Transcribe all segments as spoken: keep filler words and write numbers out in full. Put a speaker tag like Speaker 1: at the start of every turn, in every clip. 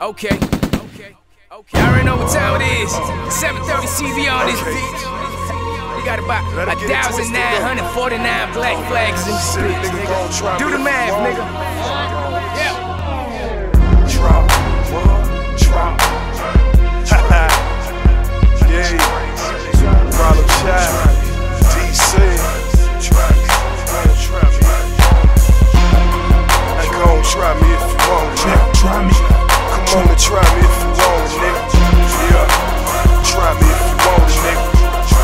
Speaker 1: Okay, okay, okay. Y'all already know what time it is. seven thirty C V on this beat. We got about a thousand nine hundred forty-nine black flags in this bitch. Do the math, nigga. Yeah.
Speaker 2: Drop, drop. Yeah. ProblemChild. D C. Now go and try me if you want, nigga. Try me. Come on and try me if you want, nigga. Yeah. Try me if you want, nigga.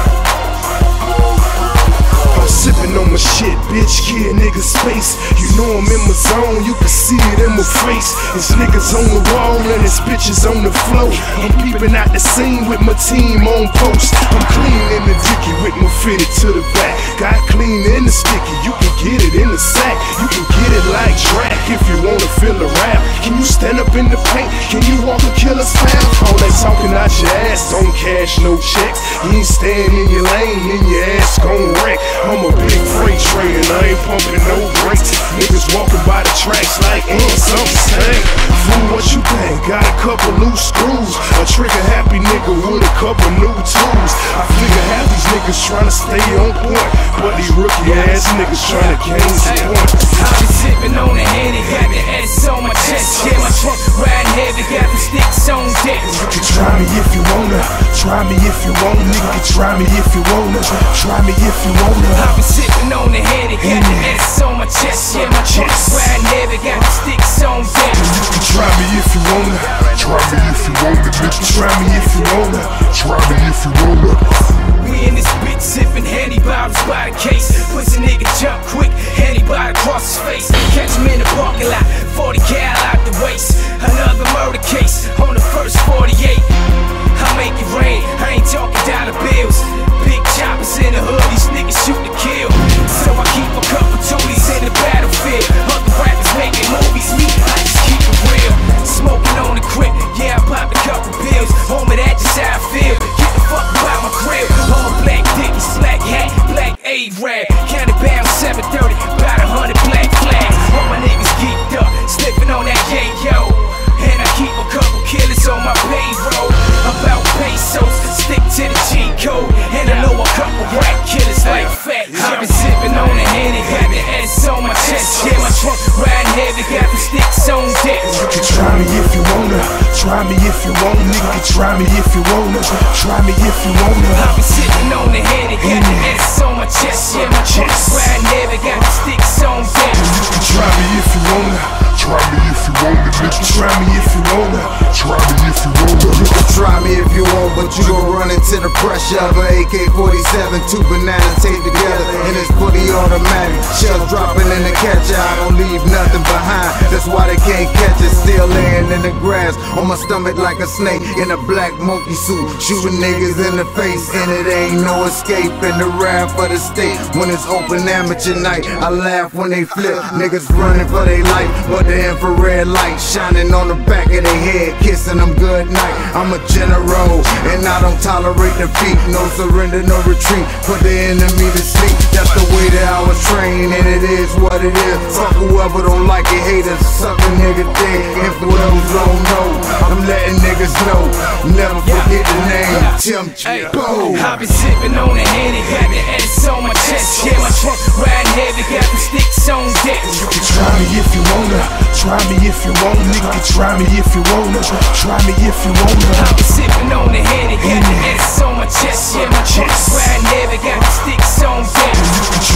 Speaker 2: I'm sipping on my shit, bitch, kid, nigga, space. You know I'm in my zone, you can see it in my face. It's niggas on the wall and it's bitches on the floor. I'm peeping out the scene with my team on post. I'm clean in the dicky with my fitted to the back. Got clean in the sticky, you can get it in the sack. You can get it like track if you wanna feel a rap. Can you stand up in the paint? Can you walk a killer's path? All that talking out your ass, don't cash no checks. You ain't staying in your lane, then your ass gon' wreck. I'm a big freight train and I ain't pumping no brakes. Niggas walking by the tracks like, mm, something stank. Fool, what you think? Got a couple loose screws. A trigger happy nigga with a couple new tools. I figure half these niggas tryna stay on point, but these rookie ass niggas tryna gain some points.
Speaker 1: I been sipping on the Henny, got the S on my chest. Yeah, my trunk riding heavy, got the sticks on deck.
Speaker 2: You can try me if you wanna, try me if you want, nigga. Try me if you wanna, try me if you wanna.
Speaker 1: I been sipping on the Henny, got the S on my chest. Yeah, my trunk riding heavy, got the sticks on deck.
Speaker 2: You can try me if you wanna, try me if you wanna, nigga. Try me if you wanna, try me if you wanna.
Speaker 1: We in this bitch sipping Henny bottles by the case. Pussy nigga jump quick, Henny bottle across his face. Catch him in the parking lot, forty cal out the waist. Another murder case on the first forty-eight. I make it rain, I ain't talking dollar bills. Big choppers in the hood, these niggas shoot to kill. So I keep a couple toolies in the battlefield. Other rappers making movies, me, I just keep it real. Smoking on the crib, yeah, I popped a couple pills. Homie, that's just how I feel. Get the fuck about my crib. All black dickies, black hat, black A-rag. County bound seven thirty, about a hundred black flags. All my niggas geeked up, sniffing on that yayo. And I keep a couple killers on my payroll. About pesos, stick to the G code. And I know a couple rap killers like Fat Joe. I been sipping on the Henny, got the S on my chest. Yeah, my trunk riding heavy, got the sticks on deck.
Speaker 2: You can try me if you wanna, try me if you want, nigga. Try me if you wanna, try me if you wanna.
Speaker 1: I been sipping on the Henny, got the S on my chest. Yeah, my trunk riding heavy, got the sticks on deck.
Speaker 2: You can try me if you wanna, try me if you wanna, nigga. Try me if you wanna, try me if you wanna.
Speaker 3: You can try me if you want, but you gon' run into the pressure of a A K forty-seven, two bananas taped together, and it's fully automatic. Shells dropping in the catcher, I don't leave nothing behind. That's why they can't catch it. Still laying in the grass, on my stomach like a snake in a black monkey suit, shooting niggas in the face, and it ain't no escape. In the rap for the state, when it's open amateur night, I laugh when they flip. Niggas running for their life, but the infrared light shining on the back of their head, kissing them good night. I'm a general, and I don't tolerate defeat. No surrender, no retreat. Put the enemy to sleep. That's the way that I was trained, and it is what it is. Fuck whoever don't like it, haters, suck a nigga dick. And for those who don't know, I'm letting niggas know. Never forget the name, Tim Boe.
Speaker 1: I been sipping on the Henny, got the S on my chest. Yeah, my trunk riding heavy, got the sticks on deck.
Speaker 2: You can try me if you wanna, try me if you want, nigga. Try me if you wanna, try me if you wanna.
Speaker 1: I been sipping on the Henny, got the S on my chest. Yeah, my trunk riding heavy, got the sticks on deck.
Speaker 2: You can